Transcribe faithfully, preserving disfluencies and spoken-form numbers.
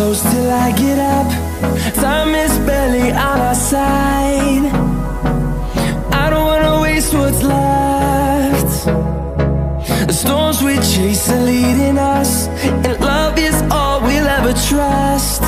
close till I get up. Time is barely on our side. I don't wanna waste what's left. The storms we chase are leading us, and love is all we'll ever trust.